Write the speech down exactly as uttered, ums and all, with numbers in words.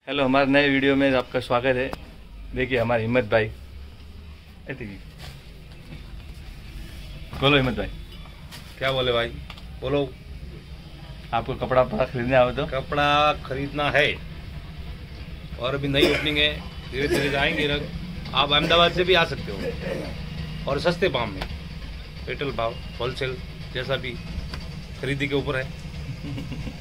Hello, हमारे नए video में आपका स्वागत है। देखिए हमारे हिम्मत भाई, बोलो हिम्मत भाई। क्या बोले भाई, बोलो। आपको कपड़ा वपड़ा खरीदने आओ तो? कपड़ा खरीदना है और अभी नई ओपनिंग है, धीरे धीरे जाएंगे। आप अहमदाबाद से भी आ सकते हो और सस्ते भाव में, रिटेल भाव, होलसेल, जैसा भी खरीदी के ऊपर है।